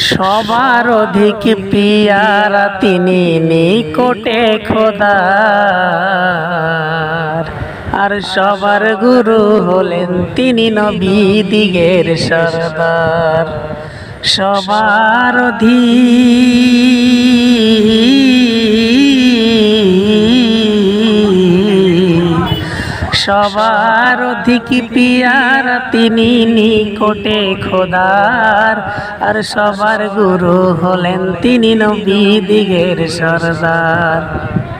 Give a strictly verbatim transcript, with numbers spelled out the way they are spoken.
সবার অধিক পিয়ারা তিনি নিকটে খোদার, আর সবার গুরু হলেন তিনি নবী দিগের সরদার। সবার অধিক সবার অধিক পিয়ারা তিনি নিকটে খোদার, আর সবার গুরু হলেন তিনি নবী দিগের সরদার।